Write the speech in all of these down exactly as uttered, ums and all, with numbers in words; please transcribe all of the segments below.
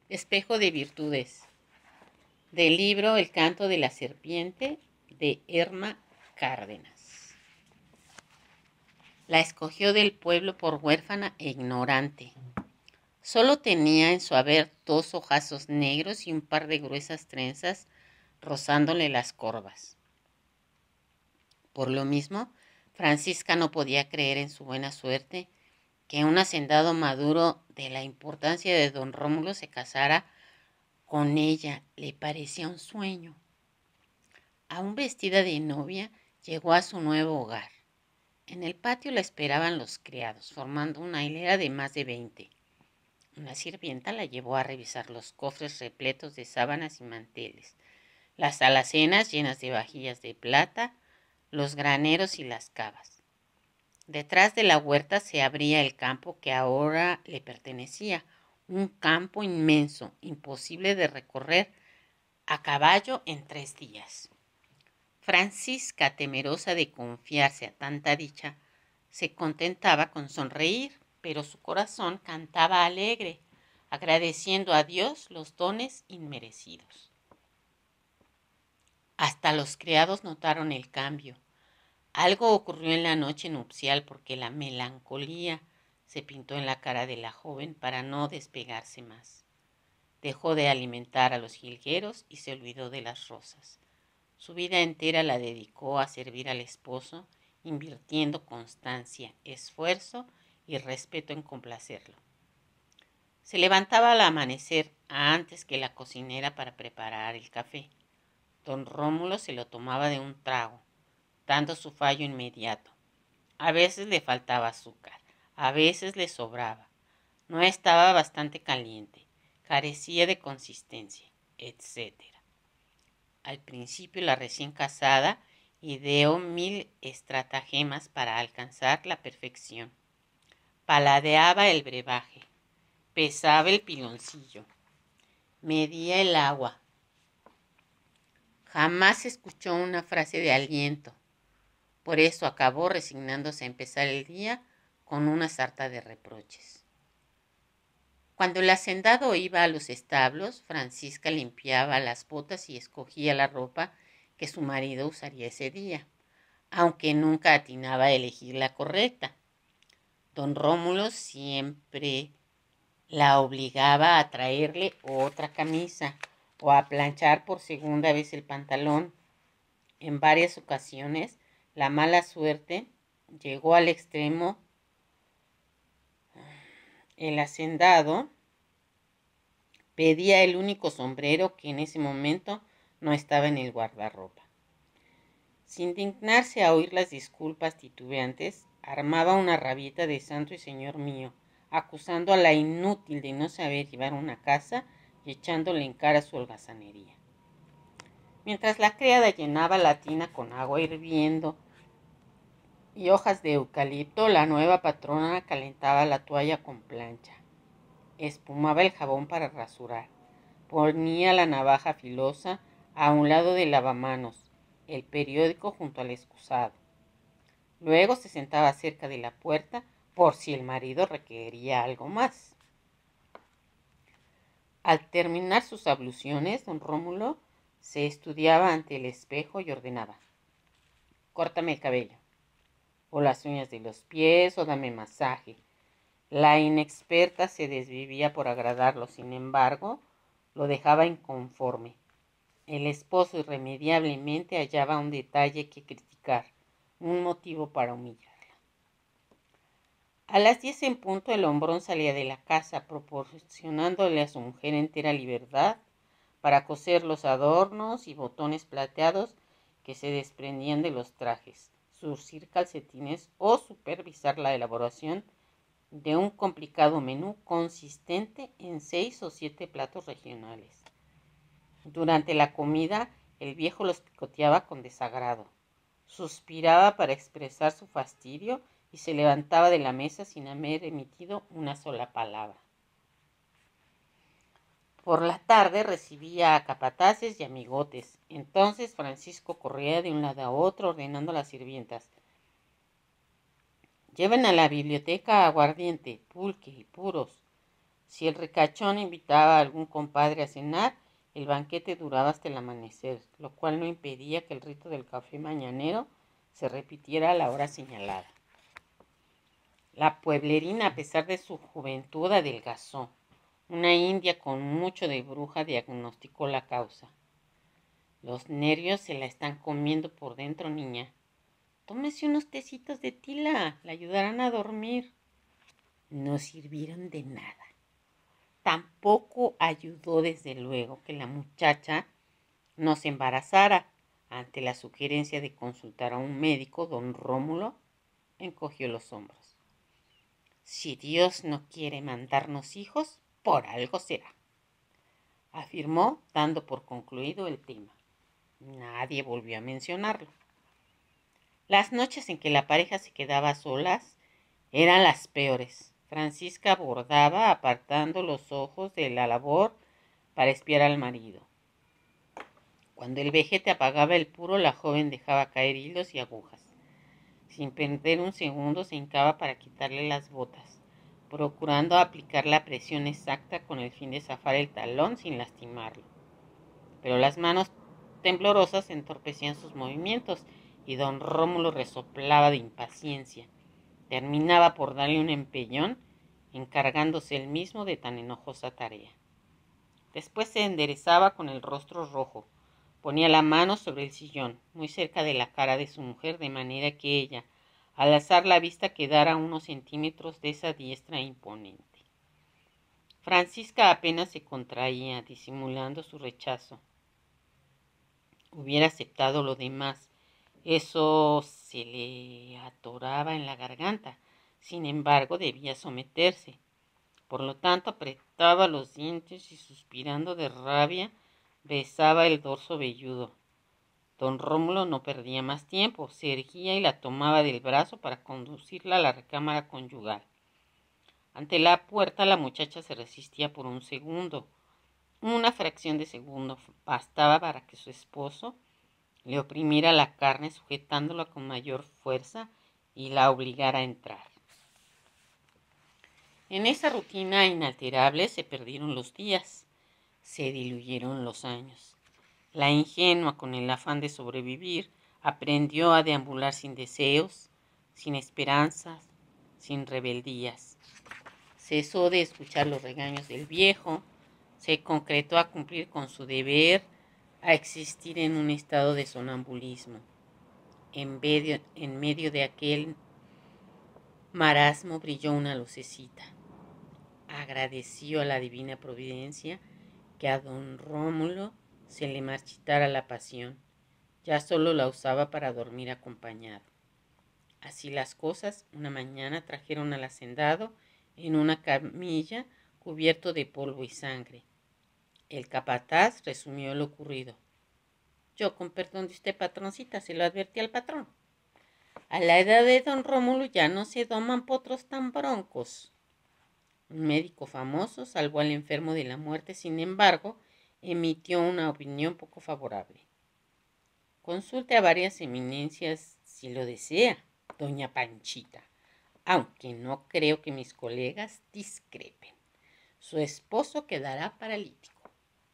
Espejo de virtudes. Del libro El canto de la serpiente de Erma Cárdenas. La escogió del pueblo por huérfana e ignorante. Solo tenía en su haber dos ojazos negros y un par de gruesas trenzas rozándole las corvas. Por lo mismo, Francisca no podía creer en su buena suerte que un hacendado maduro de la importancia de don Rómulo se casara con ella. Le parecía un sueño. Aún vestida de novia, llegó a su nuevo hogar. En el patio la esperaban los criados, formando una hilera de más de veinte. Una sirvienta la llevó a revisar los cofres repletos de sábanas y manteles, las alacenas llenas de vajillas de plata, los graneros y las cavas. Detrás de la huerta se abría el campo que ahora le pertenecía, un campo inmenso, imposible de recorrer a caballo en tres días. Francisca, temerosa de confiarse a tanta dicha, se contentaba con sonreír, pero su corazón cantaba alegre, agradeciendo a Dios los dones inmerecidos. Hasta los criados notaron el cambio. Algo ocurrió en la noche nupcial porque la melancolía se pintó en la cara de la joven para no despegarse más. Dejó de alimentar a los jilgueros y se olvidó de las rosas. Su vida entera la dedicó a servir al esposo, invirtiendo constancia, esfuerzo y respeto en complacerlo. Se levantaba al amanecer antes que la cocinera para preparar el café. Don Rómulo se lo tomaba de un trago, dando su fallo inmediato. A veces le faltaba azúcar, a veces le sobraba. No estaba bastante caliente, carecía de consistencia, etcétera. Al principio la recién casada ideó mil estratagemas para alcanzar la perfección. Paladeaba el brebaje, pesaba el piloncillo, medía el agua. Jamás escuchó una frase de aliento. Por eso acabó resignándose a empezar el día con una sarta de reproches. Cuando el hacendado iba a los establos, Francisca limpiaba las botas y escogía la ropa que su marido usaría ese día, aunque nunca atinaba a elegir la correcta. Don Rómulo siempre la obligaba a traerle otra camisa o a planchar por segunda vez el pantalón. En varias ocasiones, la mala suerte llegó al extremo. El hacendado pedía el único sombrero que en ese momento no estaba en el guardarropa. Sin dignarse a oír las disculpas titubeantes, armaba una rabieta de santo y señor mío, acusando a la inútil de no saber llevar una casa y echándole en cara su holgazanería. Mientras la criada llenaba la tina con agua hirviendo y hojas de eucalipto, la nueva patrona calentaba la toalla con plancha. Espumaba el jabón para rasurar. Ponía la navaja filosa a un lado del lavamanos, el periódico junto al excusado. Luego se sentaba cerca de la puerta por si el marido requería algo más. Al terminar sus abluciones, don Rómulo se estudiaba ante el espejo y ordenaba: córtame el cabello, o las uñas de los pies, o dame masaje. La inexperta se desvivía por agradarlo, sin embargo, lo dejaba inconforme. El esposo irremediablemente hallaba un detalle que criticar, un motivo para humillarla. A las diez en punto el hombrón salía de la casa, proporcionándole a su mujer entera libertad para coser los adornos y botones plateados que se desprendían de los trajes, surcir calcetines o supervisar la elaboración de un complicado menú consistente en seis o siete platos regionales. Durante la comida, el viejo los picoteaba con desagrado. Suspiraba para expresar su fastidio y se levantaba de la mesa sin haber emitido una sola palabra. Por la tarde recibía a capataces y amigotes. Entonces Francisco corría de un lado a otro ordenando a las sirvientas: lleven a la biblioteca aguardiente, pulque y puros. Si el ricachón invitaba a algún compadre a cenar, el banquete duraba hasta el amanecer, lo cual no impedía que el rito del café mañanero se repitiera a la hora señalada. La pueblerina, a pesar de su juventud, adelgazó. Una india con mucho de bruja diagnosticó la causa. Los nervios se la están comiendo por dentro, niña. Tómese unos tecitos de tila, la ayudarán a dormir. No sirvieron de nada. Tampoco ayudó, desde luego, que la muchacha no se embarazara. Ante la sugerencia de consultar a un médico, don Rómulo encogió los hombros. Si Dios no quiere mandarnos hijos, por algo será, afirmó, dando por concluido el tema. Nadie volvió a mencionarlo. Las noches en que la pareja se quedaba a solas eran las peores. Francisca bordaba, apartando los ojos de la labor para espiar al marido. Cuando el vejete apagaba el puro, la joven dejaba caer hilos y agujas. Sin perder un segundo se hincaba para quitarle las botas, procurando aplicar la presión exacta con el fin de zafar el talón sin lastimarlo. Pero las manos temblorosas entorpecían sus movimientos y don Rómulo resoplaba de impaciencia. Terminaba por darle un empellón, encargándose él mismo de tan enojosa tarea. Después se enderezaba con el rostro rojo. Ponía la mano sobre el sillón, muy cerca de la cara de su mujer, de manera que ella, al alzar la vista, quedara a unos centímetros de esa diestra imponente. Francisca apenas se contraía, disimulando su rechazo. Hubiera aceptado lo demás. Eso se le atoraba en la garganta. Sin embargo, debía someterse. Por lo tanto, apretaba los dientes y, suspirando de rabia, besaba el dorso velludo. Don Rómulo no perdía más tiempo. Se erguía y la tomaba del brazo para conducirla a la recámara conyugal. Ante la puerta la muchacha se resistía por un segundo. Una fracción de segundo bastaba para que su esposo le oprimiera la carne, sujetándola con mayor fuerza, y la obligara a entrar. En esa rutina inalterable se perdieron los días, se diluyeron los años. La ingenua, con el afán de sobrevivir, aprendió a deambular sin deseos, sin esperanzas, sin rebeldías. Cesó de escuchar los regaños del viejo, se concretó a cumplir con su deber, a existir en un estado de sonambulismo. En medio, en medio de aquel marasmo brilló una lucecita. Agradeció a la divina providencia que a don Rómulo se le marchitara la pasión. Ya solo la usaba para dormir acompañado. Así las cosas, una mañana trajeron al hacendado en una camilla cubierto de polvo y sangre. El capataz resumió lo ocurrido. Yo, con perdón de usted, patroncita, se lo advertí al patrón. A la edad de don Rómulo ya no se doman potros tan broncos. Un médico famoso salvó al enfermo de la muerte, sin embargo, emitió una opinión poco favorable. Consulte a varias eminencias si lo desea, doña Panchita, aunque no creo que mis colegas discrepen. Su esposo quedará paralítico.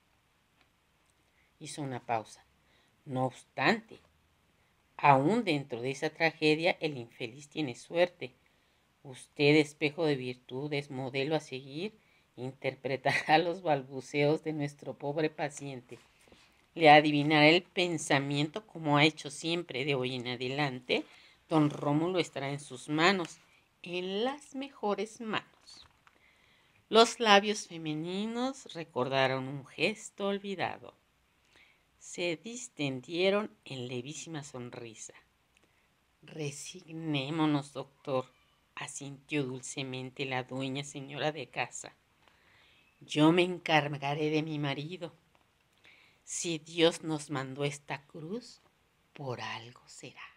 Hizo una pausa. No obstante, aún dentro de esa tragedia, el infeliz tiene suerte. Usted, espejo de virtudes, modelo a seguir, interpretará los balbuceos de nuestro pobre paciente. Le adivinará el pensamiento, como ha hecho siempre de hoy en adelante. Don Rómulo estará en sus manos, en las mejores manos. Los labios femeninos recordaron un gesto olvidado. Se distendieron en levísima sonrisa. Resignémonos, doctor, asintió dulcemente la dueña señora de casa. Yo me encargaré de mi marido. Si Dios nos mandó esta cruz, por algo será.